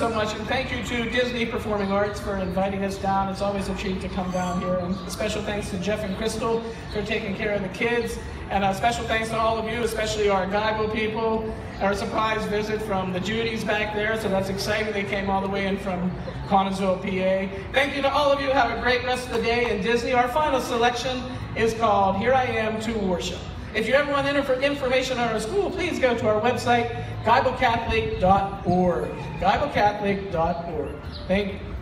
so much, and thank you to Disney Performing Arts for inviting us down. It's always a treat to come down here, and special thanks to Jeff and Crystal for taking care of the kids, and a special thanks to all of you, especially our Geibel people, our surprise visit from the Judys back there, so that's exciting. They came all the way in from Connersville, PA. Thank you to all of you. Have a great rest of the day in Disney. Our final selection is called Here I Am to Worship. If you ever want information on our school, please go to our website, geibelcatholic.org. geibelcatholic.org. Thank you.